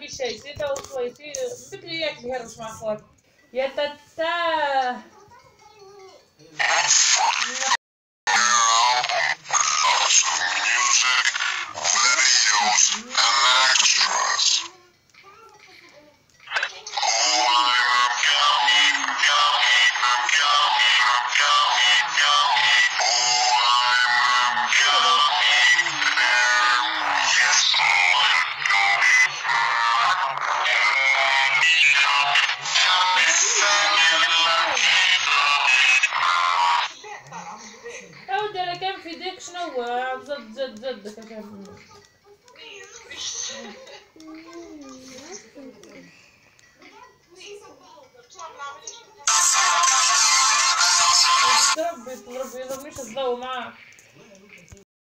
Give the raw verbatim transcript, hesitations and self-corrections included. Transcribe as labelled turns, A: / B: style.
A: في شيء سيتا وشويتي بكريات بهر مش معفور يا تتا أودي أنا كان في ديك شنو زد زد زد كان